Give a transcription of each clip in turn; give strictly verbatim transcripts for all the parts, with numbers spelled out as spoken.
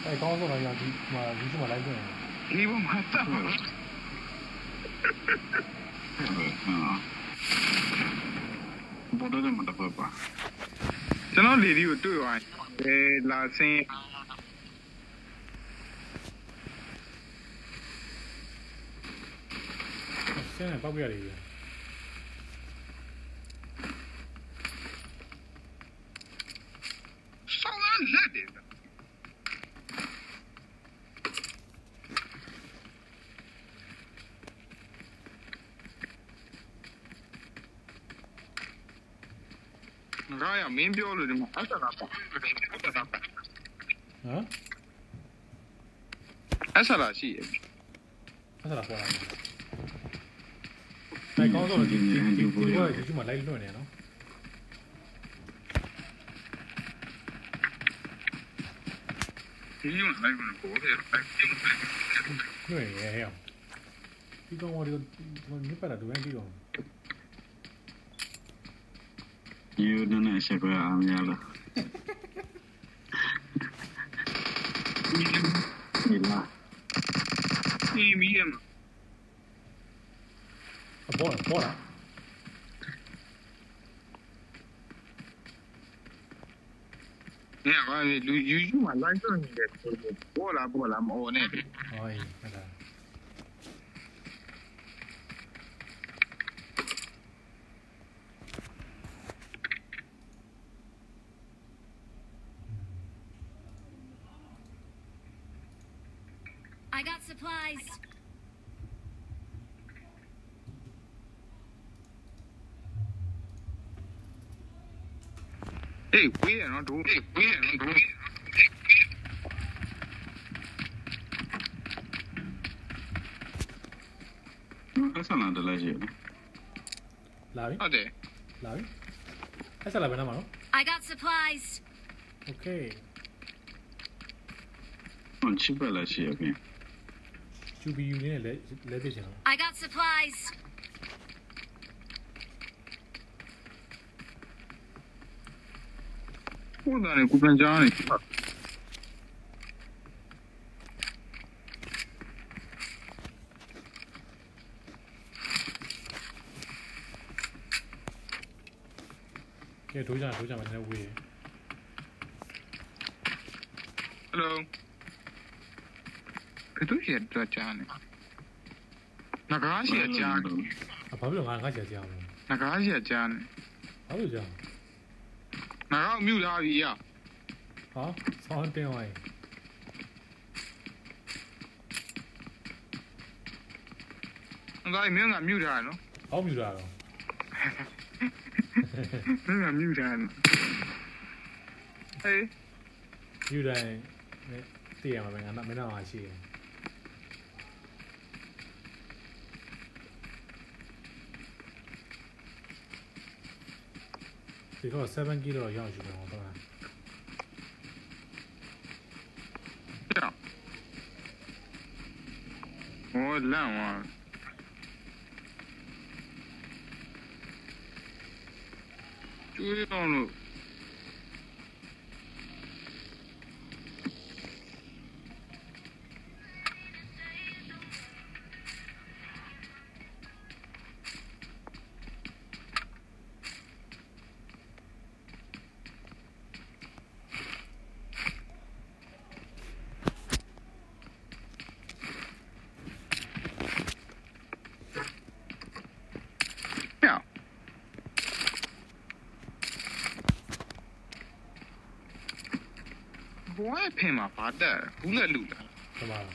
အဲကောင်းဆုံးတော့ရဒီမှာဒီမှာလိုက်ပြန်ဒီဘုံမှာတက်ပါဘောတော့မတက်ပါကျွန်တော်လေဒီကိုတွေ့သွားတယ်လာစင်းဆင်းနေပောက်ပြရတယ်ဆောင်းလက်တယ်ငါရမင်းပြောလို့ဒီမှာအဆလာပါဟမ်အဆလာရှိရဲ့အဆလာပေါ်လာတယ်အဲကောင်းဆုံးဒီဒီဒီဘောဒီမှာလိုက်လွှင့်နေနော်ဒီမှာလိုက်လို့ပေါ်တယ်လွှင့်ရဲဟဲ့ဒီကောင်ဝါဒီမြစ်ပတ်တာဒူရင်ဒီကောင် You don't know if you're a man. Yeah. See me, am. A boy, boy. Yeah, well, you use my life on that. Bola, bola, I'm on it. Oh, yeah. I got supplies. Hey, we are not doing it. We are not doing it. That's another legend. Lavi? Oh, there. Lavi? That's a Lavana, no? I got supplies. Okay. On cheaper, let's see again. To be union, let it know. I got supplies. Hold on, I'm going to Johnny. Yeah, do that, do that, no way. Hello. Itu siya tu Johnny. Nakasi Johnny. Apa belum nakasi Johnny? Nakasi Johnny. Apa Johnny? Nakau mute lagi ya. Hah? Sound tengok ay. Nakau mute nggak mute dah no? Oh mute dah. Nggak mute dah. Hey. Mute dah. Tiada apa yang anak mana masih. Thì có seven kilo rồi giao cho tôi à? Dạ. Ôi lắm à. Chui đâu nữa. Why pay my father? Who let loot? Come on.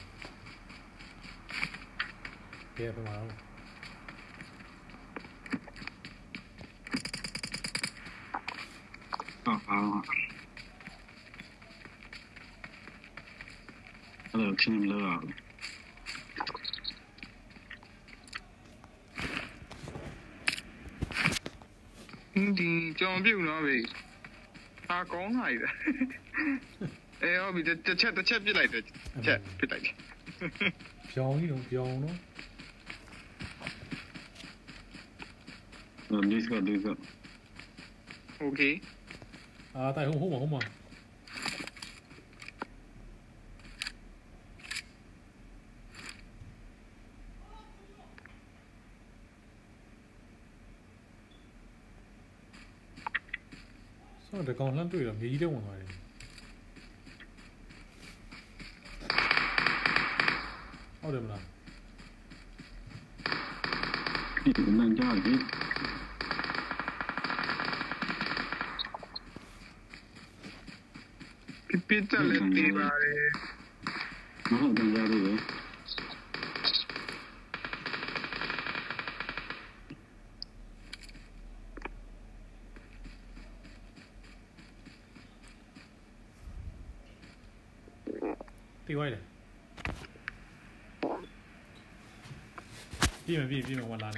Yeah, come on. Oh, oh. Hello, team low. Hindi, John Bill, no way. I go on either. Eh, I'll be the chat, the chat be like that. Chat, be like that. Pion, you know, pion, no? No, this guy, this guy. Okay. À, tại không hút mà không mà. တော့တကောင်လှမ်းတွေ့တော့မြေကြီးတဲ့ဝင်သွားတယ်ဟုတ်တယ်မလားဒီနန်းကြပြီပြပြတက်လည်းတေးပါတယ်မဟုတ်တယ်ရတယ်ပဲတီးဝိုင်းတယ်ပြေးမပြေးပြေးမဝင်လာနေ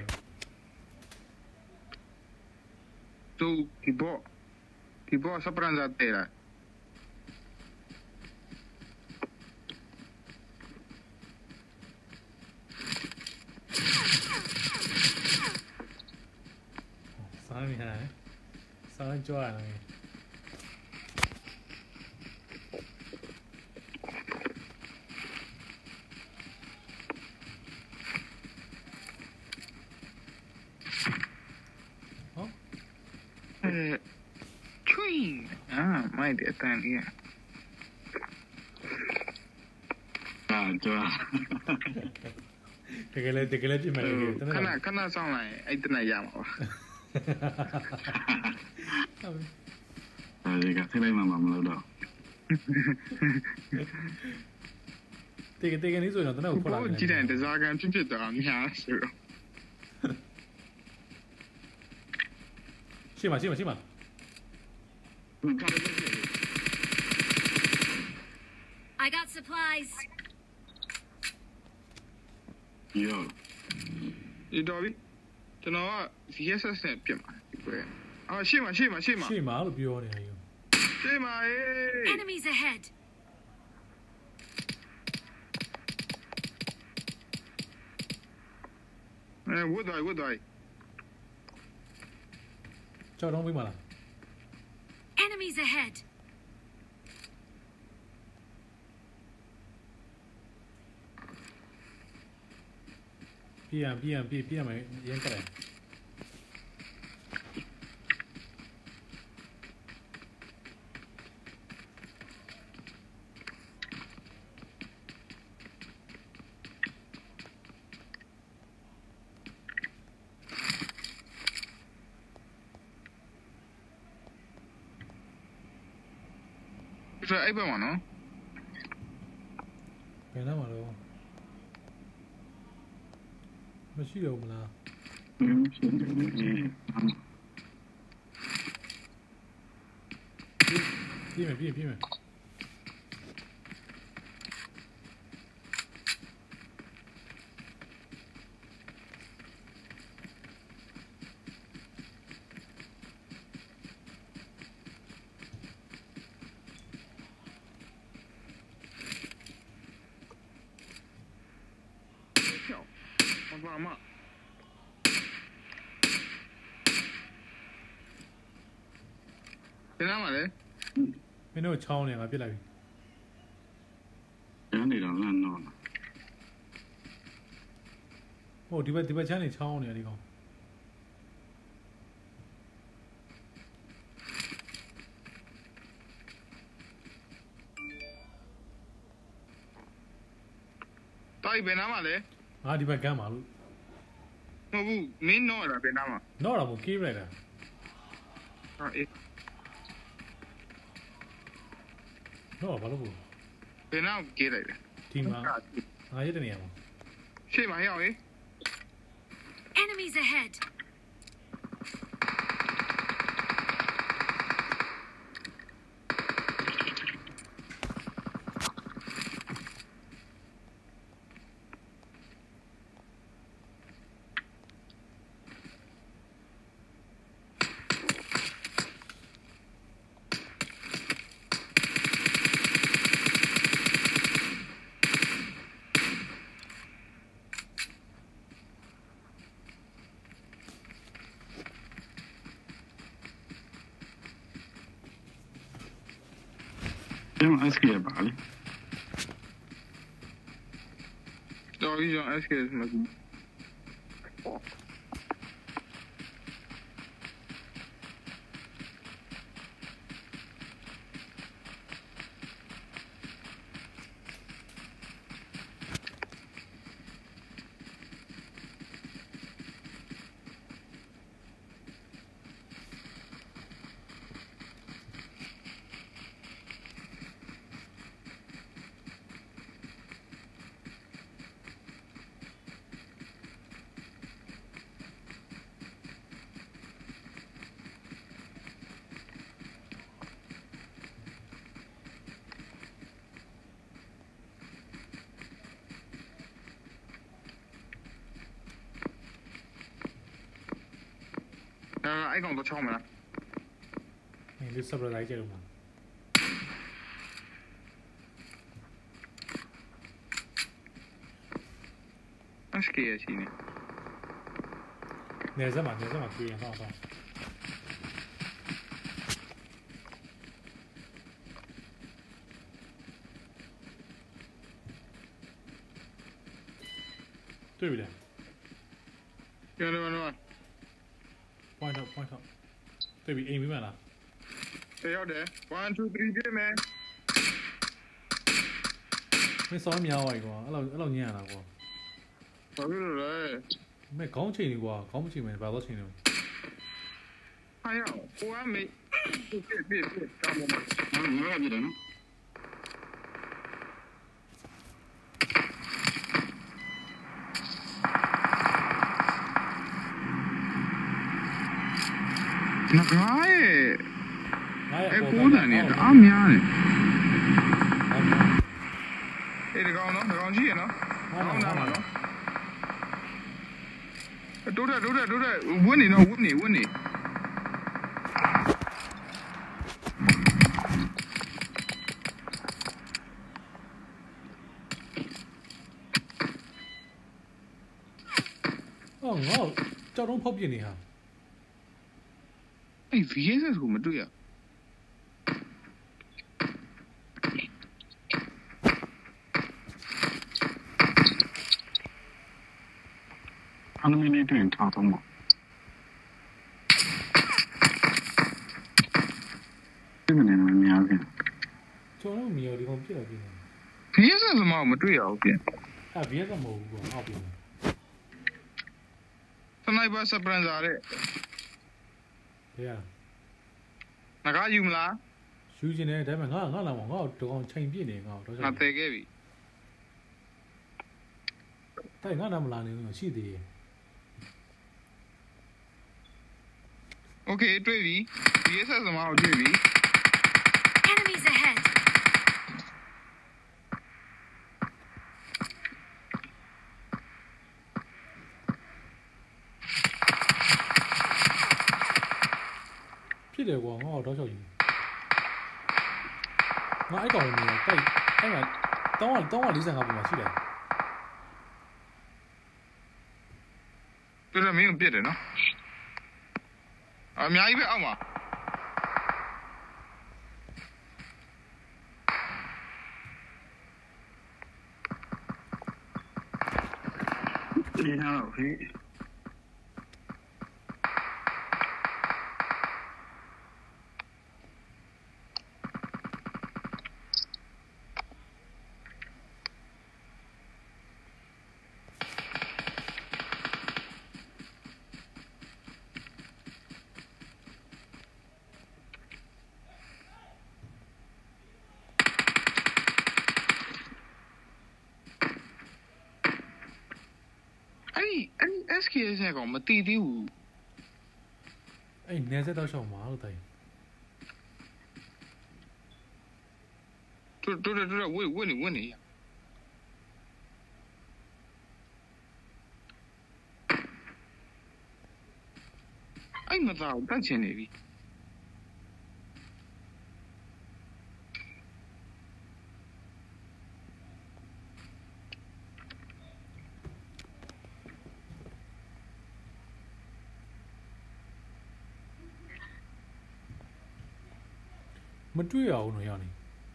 သူဒီဘောဒီဘောစပရန်ဇာတေးလာစားနေရတယ်စားကြွားရတယ်အဲချွင်းအာမိုက်တဲ့အတန်ကြီးအာကြွားတကယ်လည်းတကယ်လည်းပြင်မယ်လို့ခဏခဏဆောင်လိုက်အဲ့တနက်ရမှာပါအဲဒီကစိတ်လိုက်မှမလို့တော့တကယ်တကယ်လေးဆိုရင်တော့တနက်ကိုဖွက်လာဘောကြည့်တယ်တစားကန်ဖြစ်ဖြစ်သွားများဆိုတော့ရှေ့မှာရှေ့မှာရှေ့မှာ I got supplies. ယောဒီတော့ပြီကျွန်တော်က V S S နဲ့ပြင်ပါဒီကွယ်အော်ရှေ့မှာရှေ့မှာရှေ့မှာရှေ့မှာလို့ပြောနေတာယူရှေ့မှာဟေး Enemies ahead. အဲဝတ်သွားဝတ်သွားကြောက်တော့ပြီးမလား Enemies ahead. ပြေးရပြေးရပြေးပြေးရမယ်ရင်းကတယ်ဆိုအဲ့ဘက်မှာနော်ဘယ်နားမှာတော့မရှိတော့ဘူးလားဖြစ်နေတယ်ပြေးမယ်ပြေးပြေးမယ်ဘာမှဘယ်နားမှာလဲမင်းတို့ချောင်းနေငါပြစ်လိုက်ပြီကျန်နေတော့လမ်းတော့ဟုတ်ဒီဘက်ဒီဘက်ချမ်းနေချောင်းနေတယ်ဒီကောင်တိုက်ဘယ်နားမှာလဲငါဒီဘက်ကမ်းပါလို့မဟုတ်ဘူးမင်းတော့လားဘယ်နားမှာတော့တော့မကေးလိုက်တာဟာအေးတော့ဘာလို့ဘူးဘယ်နားကိုကြေးလိုက်လဲဒီမှာငါရတဲ့နေရာမှာရှေ့မှာရောက်ရေး Enemies ahead. ကျန် S K ပါလေတော်ပြီကျွန်တော် S K မှာအဲ့ကောင်တော့ချောင်းမလားအဲ့ဒီ surprise ကြည့်လို့မှာအစကေရရှိနေနေစမ်းမှာနေစမ်းမှာပြေးရင်ဟောက်ဟောက်တွေ့ပြီလားကျွန်တော်တို့ point out point out တွေ့ပြီအိမ်ပြီးမှလားတယောက်တယ်one two three ပြမယ်မင်းစောင်းများသွားပြီကွာအဲ့လိုအဲ့လိုညံ့ရတာကွာဘာဖြစ်လို့လဲမင်းခေါင်းချိန်နေကွာခေါင်းမချိန်မနေဘာလို့ချိန်နေလဲဟာရဟိုကမေးပြပြပြပြတောင်းမမဟာငါကပြတယ်နော်ငါကရဲ့ငါရဲ့အဲ့အကိုပေါ်းတန်နေအားများတယ်အဲ့ဒီကောင်နော်ဒီကောင်ကြီးရနော်ဟုတ်ကောင်းလားတာဟုတ်မလားနော်တိုးတက်တိုးတက်တိုးတက်ဝင်းနေနော်ဝင်းနေဝင်းနေဟောငါကြောက်တော့ဖောက်ပြနေဟာအဲ့ V S S ကိုမတွေ့ရအနမီလေးတွင်ထားတော့မှာဒီမနေမများဘူးကျော်တော့မီယောဒီကောင်ပြစ်လာပြီ V S S မှမတွေ့ရဘူးပြင်အဲ့ V S မဟုတ်ဘူးကွာဟောက်ပြီစနိုက်ပါစပရန်ဇာတဲ့ဘယ်ရငါကယူမလားယူကျင်တယ်ဒါပေမဲ့ငါငါလာမငါတော့ကောင်ချိန်ပြစ်နေငါတော့ငါတည်ခဲ့ပြီတိုက်ငါနာမလာနေလို့ရှိသေးရဲ့ Okay တွေ့ပြီ V S S မှကိုတွေ့ပြီ Enemies ahead. ဖြစ်တယ်ကွာငါတော့ချောက်ယူငါအဲ့ကောင်နေတိုက်အဲ့မှာတောင်းကတောင်းက၄၅ပုံမှာရှိတယ်တွေ့တယ်မင်းကိုပြစ်တယ်နော်အများကြီးပဲအောက်မှာဒီဟာဟေးအဲ့အဲ့ S K S ကောင်မတီးသေးဘူးအဲ့နေဆက်တော့ရှောင်းမှာလို့တိုင်တွေ့တွေ့တွေ့ဝေးဝေးနေဝေးနေအဲ့မသားကိုတတ်ချင်နေပြီမတွေ့ရအောင်တော့ရောက်နေ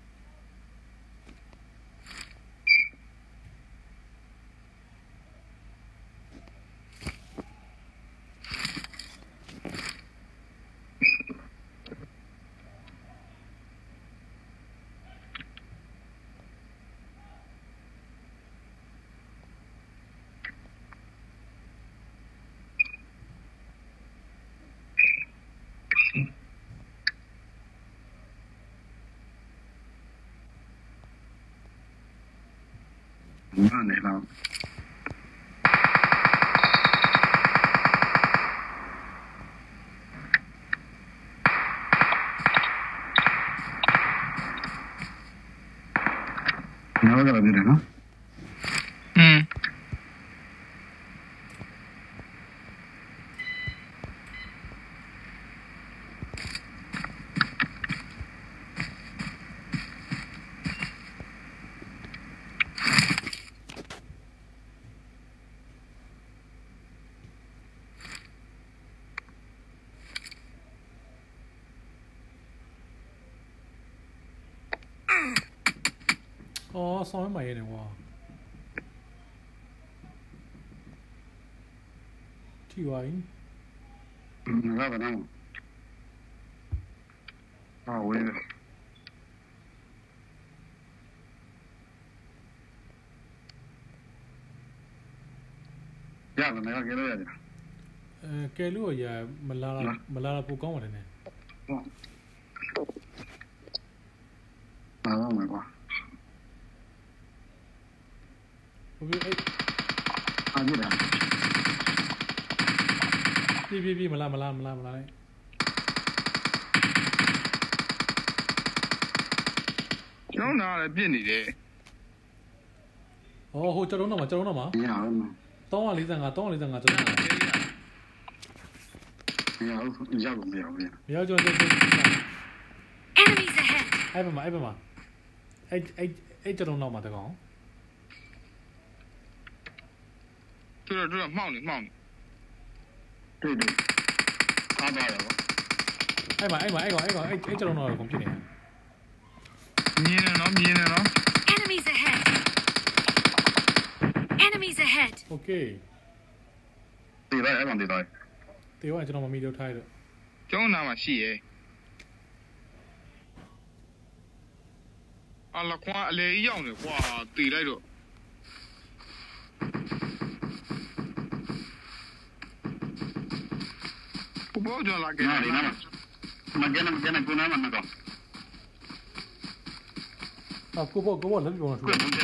ငါနေလား ငါကလည်းပြတယ်နော်อืมဟ哦，上面买嘢嚟喎。T Y。 嗯，那个那个。啊，我也。ရတယ်ငါကဲလို့ရတယ်အဲကဲလို့ရမလာမလာပူကောင်းပါတယ်နဲ့ဟုတ်ပါတော့မယ်ကွာဘယ်အဲ့အားကြည့်လားပြေးပြေးပြေးမလာမလာမလာမလာလိုက်ကျွန်တော်နားလည်းပြစ်နေတယ်ဟောဟိုကျွန်တော်တော့မှာကျွန်တော်တော့မှာရအောင် 345 345ကျွန်တော်မရဘူးရောက်လို့မရဘူးမရောက်ကျွန်တော် Enemies ahead အဲ့ပါမအဲ့ပါမအဲ့အဲ့အဲ့ကျွန်တော်တော့မှာတကောင်သူတို့တို့မှောက်နေမှောက်နေတွေ့တယ်အားပါရောအဲ့ပါအဲ့ပါအဲ့ကောင်အဲ့ကောင်အဲ့အဲ့ကျွန်တော်တော့ကုန်ဖြစ်နေမြင်နေနော်မြင်နေနော် Enemies ahead Enemies ahead Okay ဒီလိုက်အဲ့ကောင်ဒီလိုက်တေဝါကျွန်တော်မမီလို့ထားရတော့ကျောင်းနာမှာရှိရဲ့အလကွာအလေကြီးရောက်နေကွာတီလိုက်တော့ဘဘောကြော်လာကြတယ်နားနားမကဲနမကဲနကိုနာမနကော啊，过报过报，那地方说。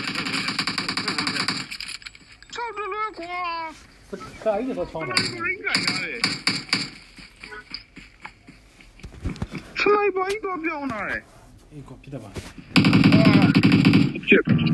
操这乱瓜！ 这干一点都长了。 应该拿的。出来一把一个标拿的。 一个皮的吧。 啊，这。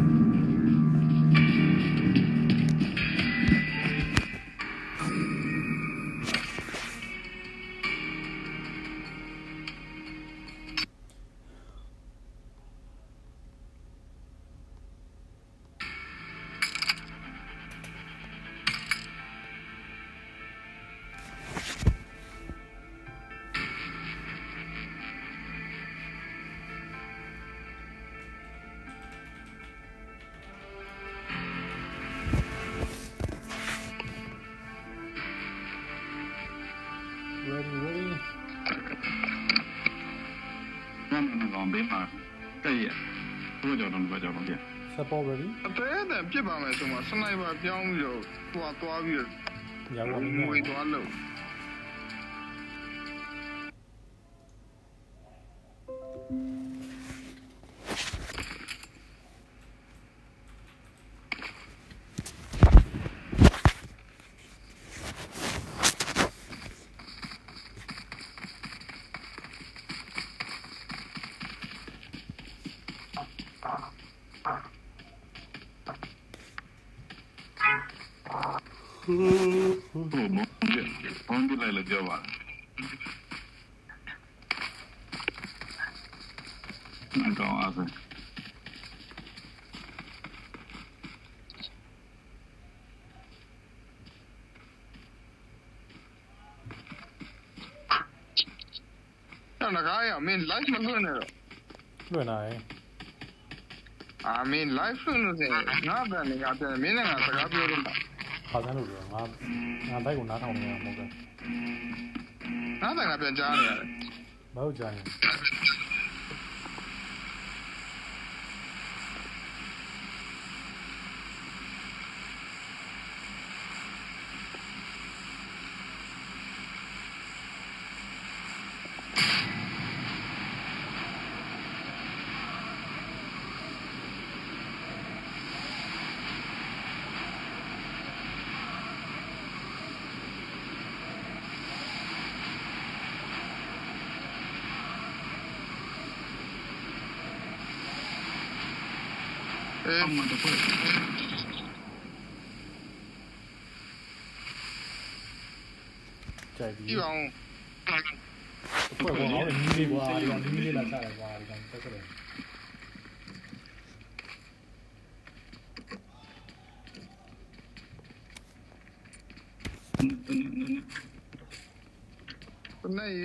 Ready, ready. 那那个没法，这也多久能多久能变 Support ready. အသေးအံပြစ်ပါမယ်ဆိုမှစနိုက်ပါပြောင်းပြီးတော့တွားတွားပြီးတော့ရပါပြီငွေတွားလို့不蒙蔽，蒙蔽来了就完。那搞啥子？ အဲ့ဒါကရမင်း live မလွှင့်နဲ့တော့လွှင့်လာတယ်အာမင်း live လွှင့်လို့စင်ငါဗန်နေငါပြန်မင်းနဲ့ငါစကားပြောတော့ခါစမ်းလို့ပြောငါငါဘိုက်ကိုနားထောင်နေရမှာမဟုတ်ဘူးငါတန်ကပြန်ကြားနေရတယ်မဟုတ်ကြရင်အေးအမှန်တော့ကြိုက်ပြီကြည့်အောင်ဘယ်ကောင်လဲနီးလေးကွာဒီကောင်နီးလေးလာချတယ်ကွာဒီကောင်တက်ကြတယ်ဘယ်နဲ့ရေ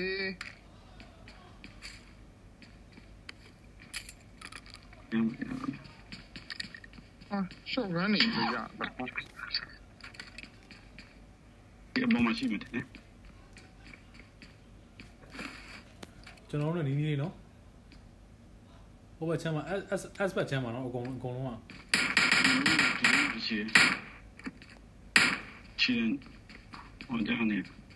啊，小干你回家。 ဒီအပေါ်မှာရှိမှတယ်ကျွန်တော်တို့နီးနီးလေးနော်ဟိုဘက်ချမ်းမှာ S S ဘက်ချမ်းမှာနော်အကုန်အကုန်လုံးကဒီရှိချင်းဟိုတဲ့နေ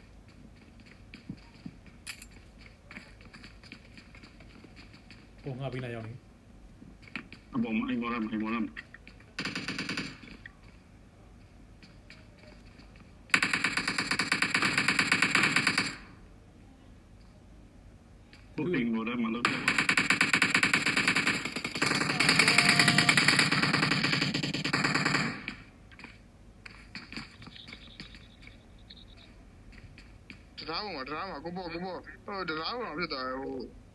ဟိုငါပြီးနိုင်ရောက်နေအပေါ်မှာအိမ်မော်ရမ်အိမ်မော်ရမ်ဘုရင်မော်ရမ်မလို့တရားပေါ်မှာတရားမှာကိုပေါ့ကိုပေါ့ဟိုတရားပေါ်မှာဖြစ်သွားတယ်ဟို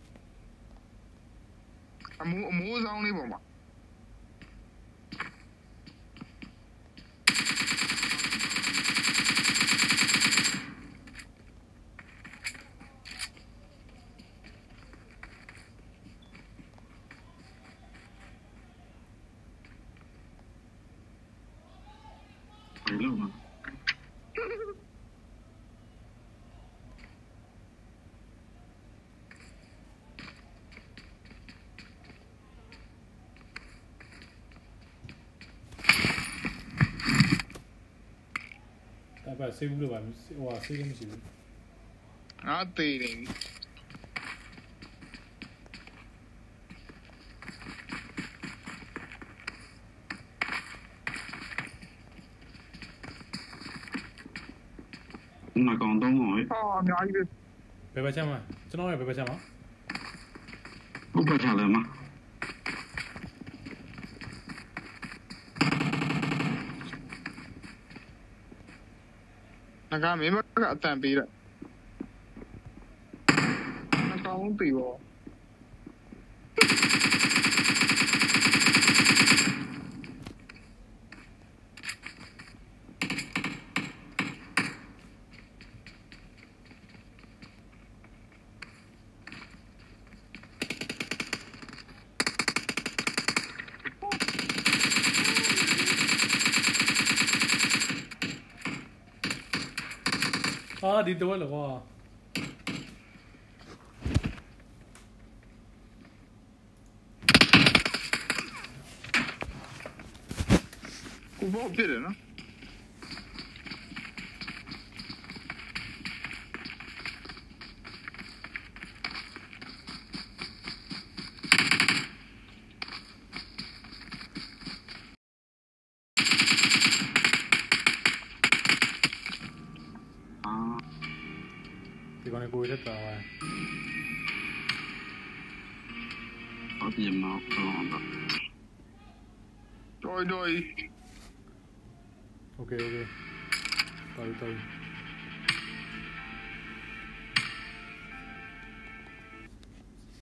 အမိုးအမိုးဆောင်လေးပေါ်မှာဘယ်လိုမှာဒါပဲဆေးဘူးလို့ပါဟိုဟာဆေးလည်းမရှိဘူးငါသေးတယ်ငါကောင်တော့ဟောဟာအများကြီးပဲဘယ်ဘက်ချမ်းမှာကျွန်တော်ရဲ့ဘယ်ဘက်ချမ်းမှာဘုပ္ပချလည်းမှာငါကမင်းဘက်ကအတန်ပေးတယ်ငါကောင်းပြီပေါ့အာဒီတော့လောကွာကိုပေါ့ဖြစ်တယ်နော်အာဒီကောင်ကိုရတဲ့တာဟုတ်ပြီမော်တော့တော်တော်ကြီးโอเคโอเคတော်ပြီတော်ပြီ